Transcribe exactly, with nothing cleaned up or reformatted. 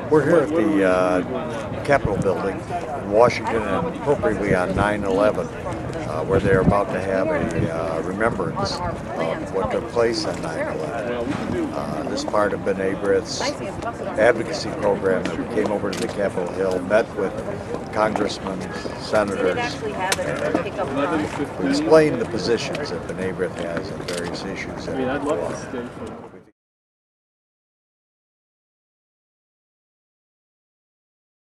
We're here at the uh, Capitol building in Washington, and appropriately on nine eleven, uh, where they're about to have a uh, remembrance of what took place on nine eleven. Uh, this part of B'nai B'rith's advocacy program that came over to the Capitol Hill, met with congressmen, senators, and explained the positions that B'nai B'rith has on various issues. I mean, I'd love to stay for